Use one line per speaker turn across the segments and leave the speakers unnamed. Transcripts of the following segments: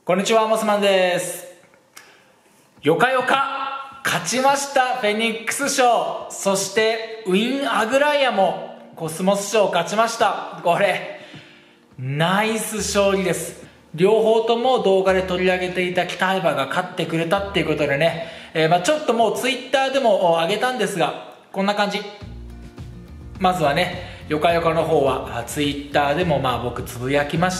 こんにちは、モスマンです。よかよか勝ちました、フェニックス賞。そしてウィン・アグライアもコスモス賞勝ちました。これナイス勝利です。両方とも動画で取り上げていた北馬が勝ってくれたっていうことでね、ちょっともうツイッターでも上げたんですが、こんな感じ。まずはね、よかよかの方はツイッターでも僕つぶやきまして、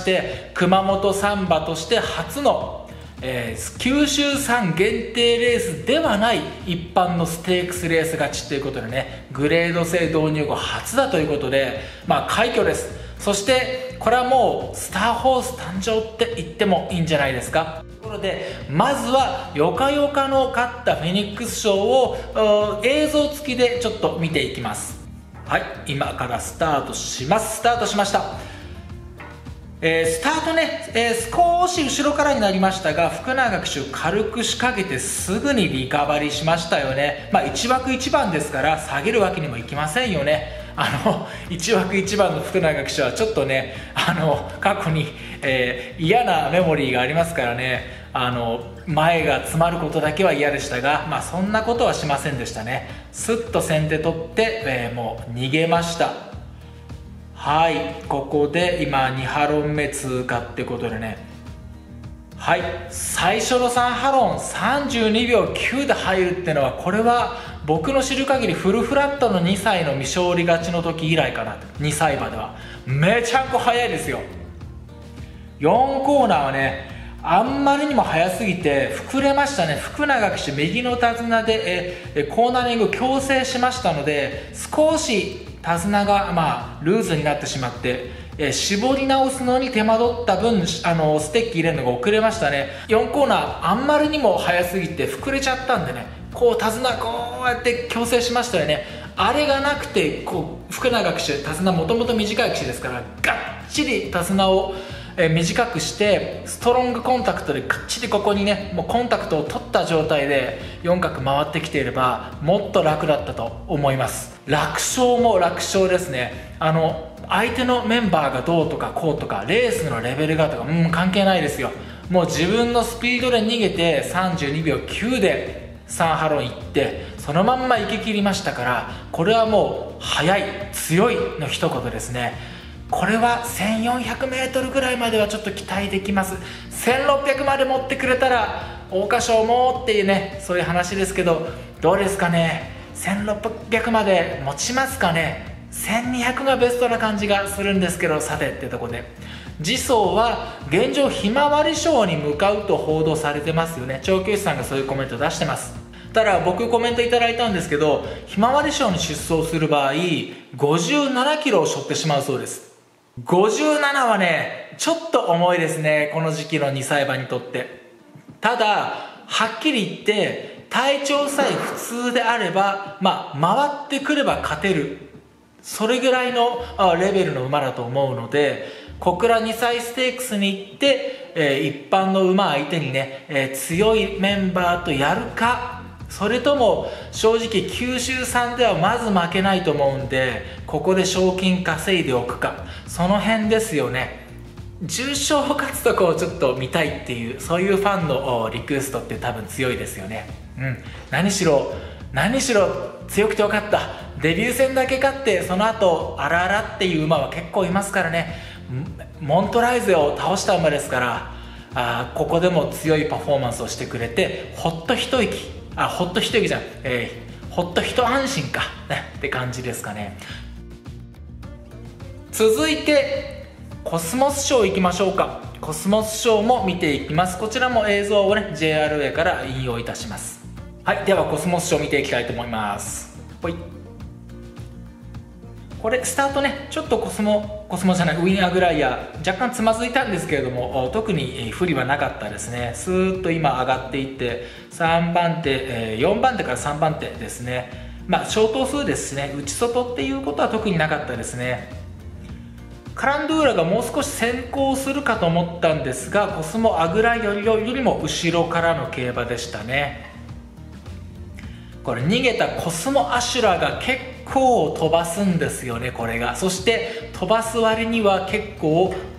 熊本サンバとして初の、九州産限定レースではない一般のステークスレース勝ちということでね、グレード制導入後初だということで、快挙です。そしてこれはもうスターホース誕生って言ってもいいんじゃないですか。ところでまずはよかよかの勝ったフェニックス賞を映像付きでちょっと見ていきます。はい、今からスタートします。スタートしました。スタートね、少し後ろからになりましたが、福永騎手軽く仕掛けてすぐにリカバリーしましたよね。1枠1番ですから下げるわけにもいきませんよね。1枠1番の福永騎手はちょっとね、過去に、嫌なメモリーがありますからね、前が詰まることだけは嫌でしたが、そんなことはしませんでしたね。スッと先手取って、もう逃げました。はい、ここで今2ハロン目通過ってことでね、はい、最初の3ハロン32秒9で入るってのは、これは僕の知る限りフルフラットの2歳の未勝利勝ちの時以来かなと。2歳馬ではめちゃく速いですよ。4コーナーはね、あんまりにも速すぎて膨れましたね。福永騎手右の手綱でコーナリング強制しましたので、少し手綱がルーズになってしまって、絞り直すのに手間取った分ステッキ入れるのが遅れましたね。4コーナーあんまりにも速すぎて膨れちゃったんでね、こう手綱こうやって強制しましたよね。あれがなくて、福永騎手手綱もともと短い騎手ですから、がっちり手綱を短くしてストロングコンタクトでがっちりここにね、もうコンタクトを取った状態で4角回ってきていればもっと楽だったと思います。楽勝も楽勝ですね。相手のメンバーがどうとかこうとかレースのレベルがとか関係ないですよ。もう自分のスピードで逃げて32秒9で3ハロン行ってそのまんま行き切りましたから、これはもう速い強いの一言ですね。これは 1400m ぐらいまではちょっと期待できます。1600まで持ってくれたら桜花賞もっていうね、そういう話ですけど、どうですかね。1600まで持ちますかね。1200がベストな感じがするんですけど、さてってとこで次走は現状ひまわり賞に向かうと報道されてますよね。調教師さんがそういうコメント出してます。ただ僕コメントいただいたんですけど、ひまわり賞に出走する場合57キロを背負ってしまうそうです。57はねちょっと重いですね、この時期の2歳馬にとって。ただはっきり言って体調さえ普通であれば回ってくれば勝てる、それぐらいのレベルの馬だと思うので、小倉2歳ステークスに行って、一般の馬相手にね、強いメンバーとやるか、それとも正直九州産ではまず負けないと思うんで、ここで賞金稼いでおくか、その辺ですよね。重賞を勝つとこをちょっと見たいっていう、そういうファンのリクエストって多分強いですよね。何しろ強くてよかった。デビュー戦だけ勝ってその後あらあらっていう馬は結構いますからね。モントライゼを倒した馬ですから、ここでも強いパフォーマンスをしてくれて、ほっと一息ほっと一息じゃん、ほっと一安心か、って感じですかね。続いてコスモス賞いきましょうか。コスモス賞も見ていきます。こちらも映像をね JRA から引用いたします。はい、ではコスモス賞見ていきたいと思います。ほい。これスタートね、ちょっとコスモじゃないウィン・アグライア若干つまずいたんですけれども、特に不利はなかったですね。スーッと今上がっていって3番手、4番手から3番手ですね。小頭数ですね。内外っていうことは特になかったですね。カランドゥーラがもう少し先行するかと思ったんですが、コスモアグライアよりも後ろからの競馬でしたね。これ逃げたコスモアシュラが結構飛ばすんですよね、これが。そして飛ばす割には結構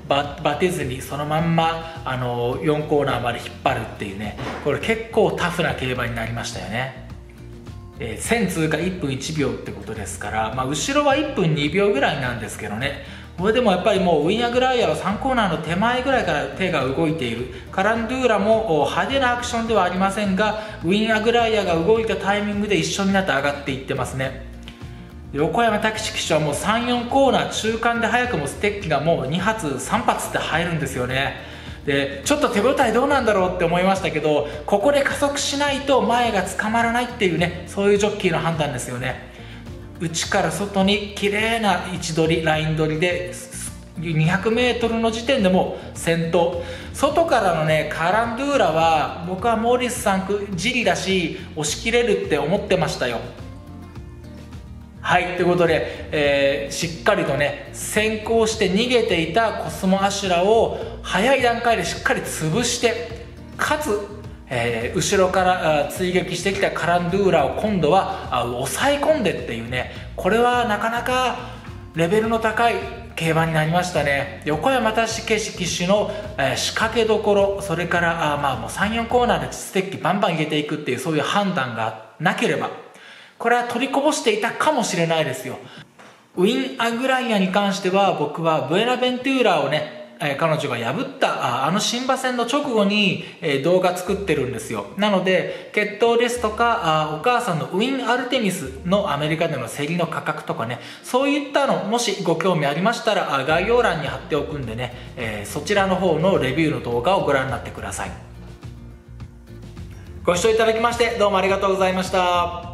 バテずにそのまんま4コーナーまで引っ張るっていうね、これ結構タフな競馬になりましたよね。1000通過1分1秒ってことですから、後ろは1分2秒ぐらいなんですけどね、これでもやっぱりもうウィン・アグライアは3コーナーの手前ぐらいから手が動いている。カランドゥーラも派手なアクションではありませんが、ウィン・アグライアが動いたタイミングで一緒になって上がっていってますね。横山武史騎手はもう3、4コーナー中間で早くもステッキがもう2発3発って入るんですよね。でちょっと手応えどうなんだろうって思いましたけど、ここで加速しないと前が捕まらないっていうね、そういうジョッキーの判断ですよね。内から外に綺麗な位置取り、ライン取りで 200m の時点でもう先頭。外からのねカランドゥーラは僕はモーリスさんじりだし押し切れるって思ってましたよ。はい、ということで、しっかりとね先行して逃げていたコスモアシュラを早い段階でしっかり潰して、かつ、後ろから追撃してきたカランドゥーラを今度は抑え込んでっていうね、これはなかなかレベルの高い競馬になりましたね。横山武史騎手の、仕掛けどころ、それからもう 3,4 コーナーでステッキバンバン入れていくっていうそういう判断がなければ、これは取りこぼしていたかもしれないですよ。ウィン・アグライアに関しては僕はブエナベントゥーラをね、彼女が破った新馬戦の直後に、動画作ってるんですよ。なので血統ですとかお母さんのウィン・アルテミスのアメリカでの競りの価格とかね、そういったのもしご興味ありましたら概要欄に貼っておくんでね、そちらの方のレビューの動画をご覧になってください。ご視聴いただきましてどうもありがとうございました。